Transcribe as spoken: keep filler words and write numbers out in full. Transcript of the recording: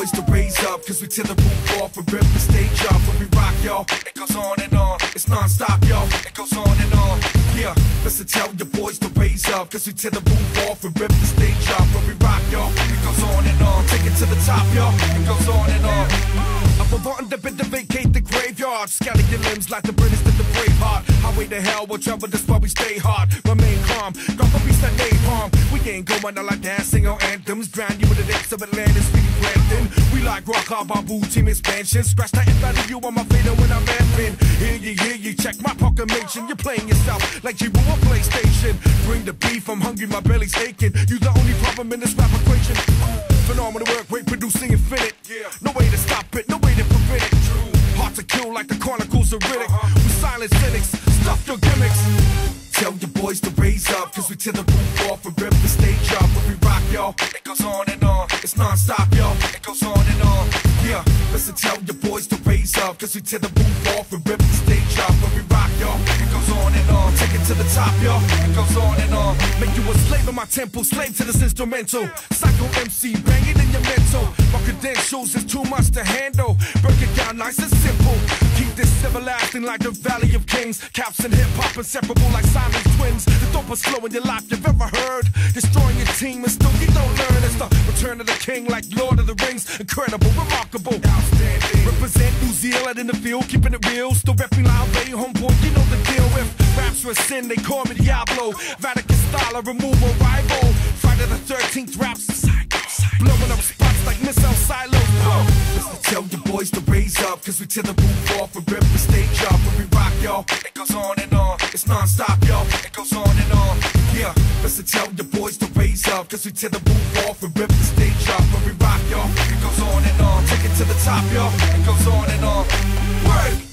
boys to raise up, cause we tear the roof off and rip the stage up. When we rock, y'all, it goes on and on. It's non-stop, y'all, it goes on and on. Yeah, listen, tell your boys to raise up, cause we tear the roof off and rip the stage up. When we rock, y'all, it goes on and on. Take it to the top, y'all, it goes on and on. Up above the bit to vacate the graveyard. Skeleton limbs like the British to the Braveheart. Highway to hell, whatever, that's why we stay hard. Remain calm, drop a piece of napalm. We ain't going out like dancing or anthems. Drown you with the depths of Atlantis, we Brampton. We like rock, hard, bamboo, team expansion. Scratch that value on my fader when I'm rapping. Hear you, hear you, check my proclamation. You're playing yourself like you were on PlayStation. Bring the beef, I'm hungry, my belly's aching. You the only problem in this rap equation. Phenomenal work rate, producing infinite. No way to stop it, no way to prevent it. Hard to kill like the Chronicles of Riddick. We silent cynics, stuff your gimmicks. Tell your boys to raise up, cause we tear the roof off and rip the stage up. When we rock, y'all, it goes on and on. It's non-stop, y'all, it goes on and on. Yeah, listen, tell your boys to raise up, cause we tear the roof off and rip the stage up. When we rock, y'all, it goes on and on. Take it to the top, y'all, it goes on and on. Make you a slave in my temple, slave to this instrumental. Psycho M C, bang it in your mental. My credentials is too much to handle. Break it down nice and simple. Keep this everlasting like the Valley of Kings. Caps and hip-hop inseparable like Simon's twins. The dopest flow in your life you've ever heard. Destroying your team and still you don't learn. It's the return of the king like Lord of the Rings. Incredible, remarkable, outstanding. Represent New Zealand in the field, keeping it real. Still repping loud, bay, homeboy, you know the deal. With raps are a sin, they call me Diablo. Vatican style, I remove a rival. Friday the thirteenth raps, blowing up spots like missile silos. Listen, tell your boys to raise up, cause we tear the roof off and rip the stage up. When we rock, y'all, it goes on and on. It's non-stop, y'all, it goes on and on. Yeah, listen, tell your boys to raise up, cause we tear the roof off and rip the stage up. When we rock, y'all, it goes on and on. Take it to the top, y'all, it goes on and on. Word!